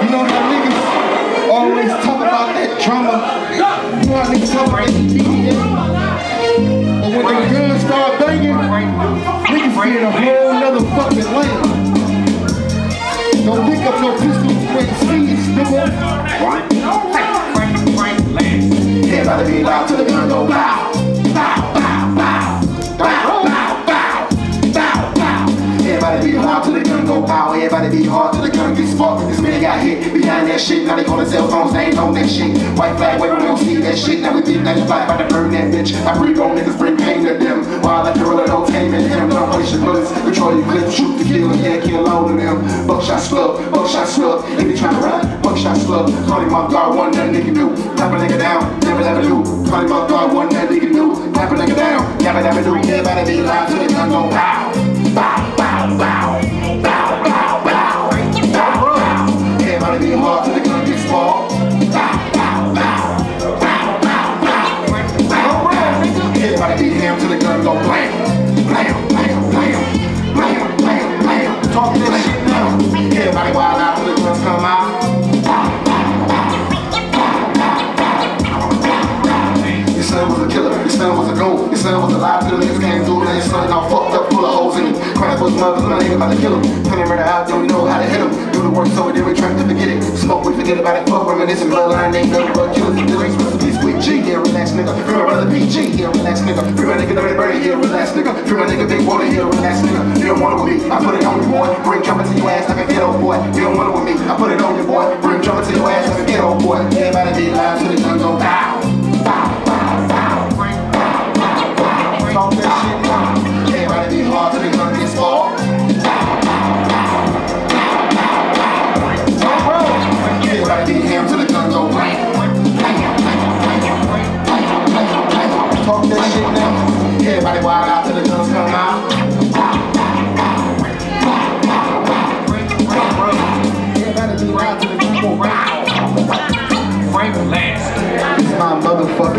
know how niggas always talk about that drama. You know how niggas talk about that DDA. But when the guns start banging, niggas be in a whole nother fucking lane. Don't pick up no pistol when speeds, nigga. Everybody be loud till the gun go bow. Bow, bow, bow. Bow, bow, bow. Bow, bow. Everybody be loud till the gun go bow. Everybody be hard till the gun get sparked. This man got hit behind that shit. Now they call it cell phones, they ain't on that shit. White flag waving, we don't see that shit. Now we beat 95 about to burn that bitch. I breathe on niggas, bring pain to them. While I gorilla don't tame in him. Don't waste your bullets, control your clips, shoot to kill. Yeah, kill all of them. Buckshot slug, if they tryna run. Buckshot slug, call him off guard, one nothing they can do. Tap a nigga down, never do. Call him off guard, one nothing they can do. Tap a nigga down, never do. Everybody be loud till the gun go bow. Bow, bow, bow. Bow, bow, bow. Bow, bow. Everybody be hard till the gun gets small. Bow, bow, bow. Bow, bow, bow. Bow, bow. Everybody be ham till the gun go blam. Blam, blam, blam. Blam, blam, blam. Talk that shit now. Everybody wild out till the guns come out. Your son was a killer, your son was a goat, your son was a lie till the niggas came through, and your son all fucked up full of holes in him. Crying for his mother, my nigga about to kill him. Put him right out, don't know how to hit him. Do the work so we did, we trying to forget it. Smoke, we forget about it, fuck reminiscing, bloodline ain't nothing but killers and dealers. Recipe sweet G, yeah, relax nigga. Free my brother PG, yeah, relax nigga. Free my nigga Dirty Birdie, yeah, relax nigga. Free my nigga Big Water, yeah, relax nigga. You don't want it with me, I put it on you boy. Bring jumping to your ass like a ghetto boy. You don't want it with me, I put it on you boy. Bring jumping to your ass like a ghetto boy. Everybody be loud till the gun go bow. Bow, bow, bow. Talk that shit now. Everybody be hard till the gun gets small. Everybody be ham till the gun go bang. Talk that shit now. Everybody wild out till the guns come out. Everybody be wild till the gun go round. Frank Lansky. This is my motherfucking